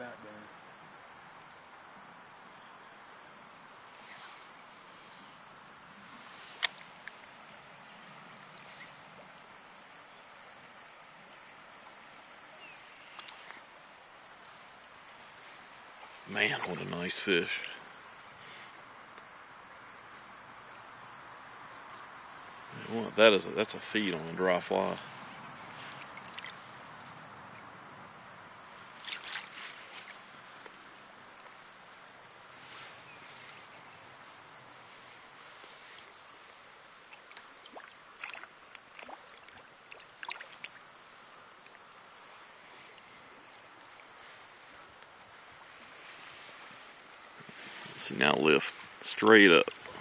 back there. Man, what a nice fish. That's a feed on a dry fly. See, now lift straight up.